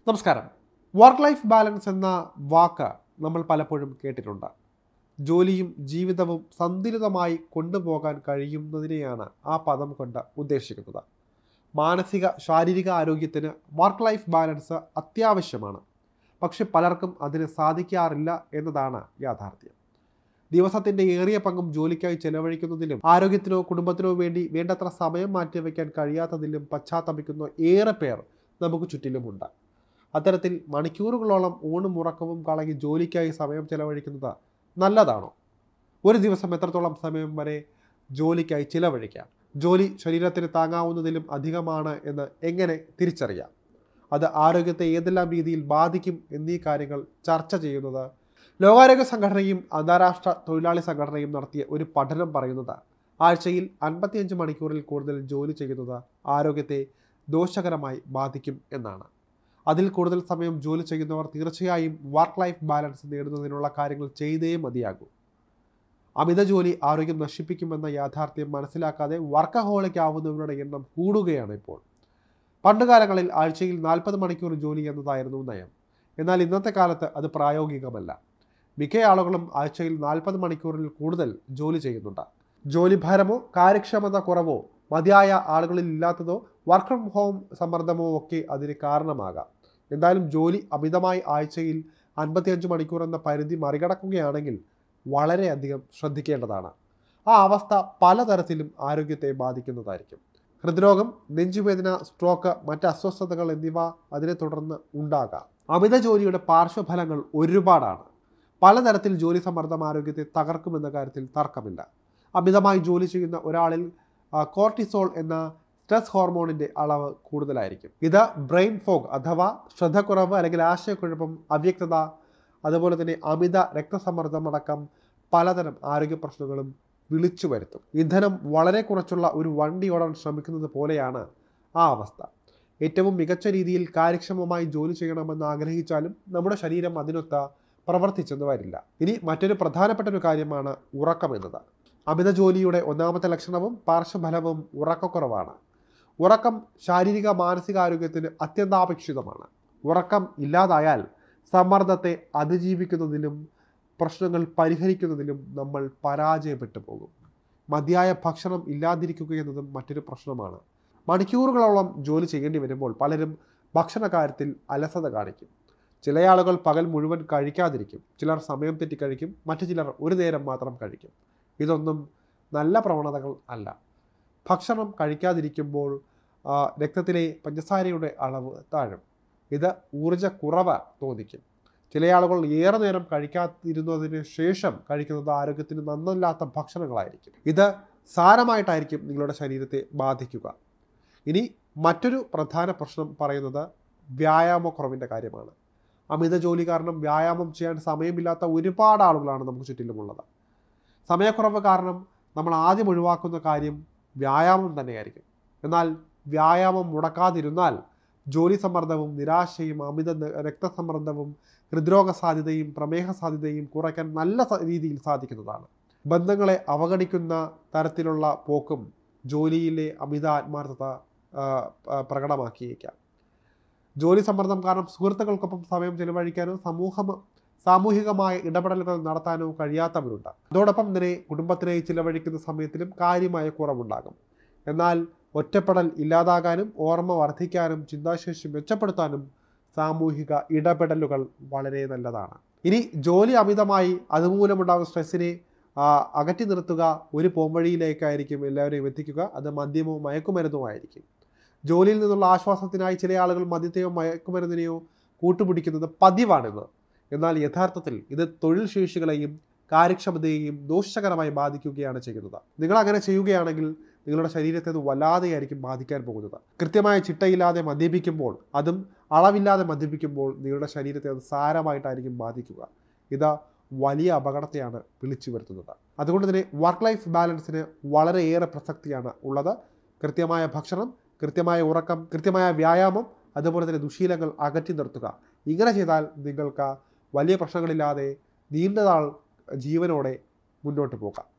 നമസ്കാരം. Work life balance എന്ന വാക്ക് നമ്മൾ പലപ്പോഴും കേട്ടിട്ടുണ്ട്. ജോലിയും ജീവിതവും സന്തുലിതമായി കൊണ്ടുപോകാൻ കഴിയുന്നതിനെയാണ് ആ പദം കൊണ്ട് ഉദ്ദേശിക്കുന്നത്. മാനസിക ശാരീരിക ആരോഗ്യത്തിന് വർക്ക് ലൈഫ് ബാലൻസ് അത്യാവശ്യമാണ്. പക്ഷെ പലർക്കും അതിന് സാധിക്കാറില്ല എന്നതാണ് യാഥാർത്ഥ്യം. ദിവസത്തിൻ്റെ ഏറിയ പങ്കും ജോലിക്കായി ചെലവഴിക്കുന്നതിലും ആരോഗ്യത്തിനോ കുടുംബത്തിനോ വേണ്ടി വേണ്ടത്ര സമയം മാറ്റിവെക്കാൻ കഴിയാത്തതിലും പശ്ചാത്തപിക്കുന്ന ഏറെ പേർ നമുക്ക് ചുറ്റിലുമുണ്ട്. അത്തരത്തിൽ മണിക്കൂറുകളോളം ഊണും ഉറക്കവും കളഞ്ഞ് ജോലിക്കായി സമയം ചെലവഴിക്കുന്നത് നല്ലതാണോ? ഒരു ദിവസം എത്രത്തോളം സമയം വരെ ജോലിക്കായി ചിലവഴിക്കാം? ജോലി ശരീരത്തിന് താങ്ങാവുന്നതിലും അധികമാണ് എന്ന് എങ്ങനെ തിരിച്ചറിയാം? അത് ആരോഗ്യത്തെ ഏതെല്ലാം രീതിയിൽ ബാധിക്കും എന്നീ കാര്യങ്ങൾ ചർച്ച ചെയ്യുന്നത് ലോകാരോഗ്യ സംഘടനയും അന്താരാഷ്ട്ര തൊഴിലാളി സംഘടനയും നടത്തിയ ഒരു പഠനം പറയുന്നത് ആഴ്ചയിൽ 55 മണിക്കൂറിൽ കൂടുതൽ ജോലി ചെയ്യുന്നത് ആരോഗ്യത്തെ ദോഷകരമായി ബാധിക്കും എന്നാണ്. അതിൽ കൂടുതൽ സമയം ജോലി ചെയ്യുന്നവർ തീർച്ചയായും വർക്ക് ലൈഫ് ബാലൻസ് നേടുന്നതിനുള്ള കാര്യങ്ങൾ ചെയ്തേ മതിയാകൂ. അമിത ജോലി ആരോഗ്യം നശിപ്പിക്കുമെന്ന യാഥാർത്ഥ്യം മനസ്സിലാക്കാതെ വർക്കഹോളിക് ആവുന്നവരുടെ എണ്ണം കൂടുകയാണ് ഇപ്പോൾ. പണ്ടുകാലങ്ങളിൽ ആഴ്ചയിൽ 40 മണിക്കൂർ ജോലി എന്നതായിരുന്നു നയം. എന്നാൽ ഇന്നത്തെ കാലത്ത് അത് പ്രായോഗികമല്ല. മിക്ക ആളുകളും ആഴ്ചയിൽ 40 മണിക്കൂറിൽ കൂടുതൽ ജോലി ചെയ്യുന്നുണ്ട്. ജോലിഭാരമോ കാര്യക്ഷമത കുറവോ മതിയായ ആളുകളിൽ ഇല്ലാത്തതോ വർക്ക് ഫ്രം ഹോം സമ്മർദ്ദമോ ഒക്കെ അതിന് കാരണമാകാം. എന്തായാലും ജോലി അമിതമായി ആഴ്ചയിൽ 55 മണിക്കൂർ എന്ന പരിധി മറികടക്കുകയാണെങ്കിൽ വളരെയധികം ശ്രദ്ധിക്കേണ്ടതാണ്. ആ അവസ്ഥ പലതരത്തിലും ആരോഗ്യത്തെ ബാധിക്കുന്നതായിരിക്കും. ഹൃദ്രോഗം, നെഞ്ചുവേദന, സ്ട്രോക്ക്, മറ്റ് അസ്വസ്ഥതകൾ എന്നിവ അതിനെ തുടർന്ന് ഉണ്ടാകാം. അമിത ജോലിയുടെ പാർശ്വഫലങ്ങൾ ഒരുപാടാണ്. പലതരത്തിൽ ജോലി സമ്മർദ്ദം ആരോഗ്യത്തെ തകർക്കുമെന്ന കാര്യത്തിൽ തർക്കമില്ല. അമിതമായി ജോലി ചെയ്യുന്ന ഒരാളിൽ കോർട്ടിസോൾ എന്ന സ്ട്രെസ് ഹോർമോണിൻ്റെ അളവ് കൂടുതലായിരിക്കും. ഇത് ബ്രെയിൻ ഫോഗ് അഥവാ ശ്രദ്ധക്കുറവ് അല്ലെങ്കിൽ ആശയക്കുഴപ്പം, അവ്യക്തത, അതുപോലെ തന്നെ അമിത രക്തസമ്മർദ്ദം അടക്കം പലതരം ആരോഗ്യ പ്രശ്നങ്ങളും വിളിച്ചു വരുത്തും. ഇന്ധനം വളരെ കുറച്ചുള്ള ഒരു വണ്ടി ഓടാൻ ശ്രമിക്കുന്നത് പോലെയാണ് ആ അവസ്ഥ. ഏറ്റവും മികച്ച രീതിയിൽ കാര്യക്ഷമമായി ജോലി ചെയ്യണമെന്ന് ആഗ്രഹിച്ചാലും നമ്മുടെ ശരീരം അതിനൊത്ത് പ്രവർത്തിച്ചെന്ന് വരില്ല. ഇനി മറ്റൊരു പ്രധാനപ്പെട്ട ഒരു കാര്യമാണ് ഉറക്കം എന്നത്. അമിത ജോലിയുടെ ഒന്നാമത്തെ ലക്ഷണവും പാർശ്വഫലവും ഉറക്കക്കുറവാണ്. ഉറക്കം ശാരീരിക മാനസികാരോഗ്യത്തിന് അത്യന്താപേക്ഷിതമാണ്. ഉറക്കം ഇല്ലാതായാൽ സമ്മർദ്ദത്തെ അതിജീവിക്കുന്നതിലും പ്രശ്നങ്ങൾ പരിഹരിക്കുന്നതിലും നമ്മൾ പരാജയപ്പെട്ടു പോകും. മതിയായ ഭക്ഷണം ഇല്ലാതിരിക്കുക എന്നതും മറ്റൊരു പ്രശ്നമാണ്. മണിക്കൂറുകളോളം ജോലി ചെയ്യേണ്ടി വരുമ്പോൾ പലരും ഭക്ഷണ കാര്യത്തിൽ അലസത കാണിക്കും. ചില ആളുകൾ പകൽ മുഴുവൻ കഴിക്കാതിരിക്കും. ചിലർ സമയം തെറ്റി കഴിക്കും. മറ്റു ചിലർ ഒരു നേരം മാത്രം കഴിക്കും. ഇതൊന്നും നല്ല പ്രവണതകൾ അല്ല. ഭക്ഷണം കഴിക്കാതിരിക്കുമ്പോൾ രക്തത്തിലെ പഞ്ചസാരയുടെ അളവ് താഴും. ഇത് ഊർജ്ജക്കുറവ് തോന്നിക്കും. ചില ആളുകൾ ഏറെ നേരം കഴിക്കാതിരുന്നതിന് ശേഷം കഴിക്കുന്നത് ആരോഗ്യത്തിന് നന്നല്ലാത്ത ഭക്ഷണങ്ങളായിരിക്കും. ഇത് സാരമായിട്ടായിരിക്കും നിങ്ങളുടെ ശരീരത്തെ ബാധിക്കുക. ഇനി മറ്റൊരു പ്രധാന പ്രശ്നം പറയുന്നത് വ്യായാമക്കുറവിൻ്റെ കാര്യമാണ്. അമിത ജോലി കാരണം വ്യായാമം ചെയ്യാൻ സമയമില്ലാത്ത ഒരുപാട് ആളുകളാണ് നമുക്ക് ചുറ്റിലുമുള്ളത്. സമയക്കുറവ് കാരണം നമ്മൾ ആദ്യം ഒഴിവാക്കുന്ന കാര്യം വ്യായാമം തന്നെയായിരിക്കും. എന്നാൽ വ്യായാമം മുടക്കാതിരുന്നാൽ ജോലി സമ്മർദ്ദവും നിരാശയും അമിത രക്തസമ്മർദ്ദവും ഹൃദ്രോഗ സാധ്യതയും പ്രമേഹ സാധ്യതയും കുറയ്ക്കാൻ നല്ല രീതിയിൽ സാധിക്കുന്നതാണ്. ബന്ധങ്ങളെ അവഗണിക്കുന്ന തരത്തിലുള്ള പോക്കും ജോലിയിലെ അമിത ആത്മാർത്ഥത പ്രകടമാക്കിയേക്കാം. ജോലി സമ്മർദ്ദം കാരണം സുഹൃത്തുക്കൾക്കൊപ്പം സമയം ചെലവഴിക്കാനോ സാമൂഹികമായ ഇടപെടലുകൾ നടത്താനോ കഴിയാത്തവരുണ്ട്. അതോടൊപ്പം തന്നെ കുടുംബത്തിനായി ചിലവഴിക്കുന്ന സമയത്തിലും കാര്യമായ കുറവുണ്ടാകും. എന്നാൽ ഒറ്റപ്പെടൽ ഇല്ലാതാകാനും ഓർമ്മ വർദ്ധിക്കാനും ചിന്താശേഷി മെച്ചപ്പെടുത്താനും സാമൂഹിക ഇടപെടലുകൾ വളരെ നല്ലതാണ്. ഇനി ജോലി അമിതമായി അതുമൂലമുണ്ടാകുന്ന സ്ട്രെസ്സിനെ അകറ്റി നിർത്തുക ഒരു പോംവഴിയിലേക്കായിരിക്കും എല്ലാവരെയും എത്തിക്കുക. അത് മദ്യമോ മയക്കുമരുന്നോ ആയിരിക്കും. ജോലിയിൽ നിന്നുള്ള ആശ്വാസത്തിനായി ചില ആളുകൾ മദ്യത്തെയോ മയക്കുമരുന്നിനെയോ കൂട്ടുപിടിക്കുന്നത് പതിവാണിത്. എന്നാൽ യഥാർത്ഥത്തിൽ ഇത് തൊഴിൽ ശേഷികളെയും കാര്യക്ഷമതയെയും ദോഷകരമായി ബാധിക്കുകയാണ് ചെയ്യുന്നത്. നിങ്ങൾ അങ്ങനെ ചെയ്യുകയാണെങ്കിൽ നിങ്ങളുടെ ശരീരത്തെ അത് വല്ലാതെയായിരിക്കും ബാധിക്കാൻ പോകുന്നത്. കൃത്യമായ ചിട്ടയില്ലാതെ മദ്യപിക്കുമ്പോൾ, അതും അളവില്ലാതെ മദ്യപിക്കുമ്പോൾ നിങ്ങളുടെ ശരീരത്തെ അത് സാരമായിട്ടായിരിക്കും ബാധിക്കുക. ഇത് വലിയ അപകടത്തെയാണ് വിളിച്ചു വരുത്തുന്നത്. അതുകൊണ്ട് തന്നെ വർക്ക് ലൈഫ് ബാലൻസിന് വളരെയേറെ പ്രസക്തിയാണ് ഉള്ളത്. കൃത്യമായ ഭക്ഷണം, കൃത്യമായ ഉറക്കം, കൃത്യമായ വ്യായാമം, അതുപോലെ തന്നെ ദുശീലങ്ങൾ അകറ്റി നിർത്തുക. ഇങ്ങനെ ചെയ്താൽ നിങ്ങൾക്ക് വലിയ പ്രശ്നങ്ങളില്ലാതെ നീണ്ടനാൾ ജീവനോടെ മുന്നോട്ട് പോകാം.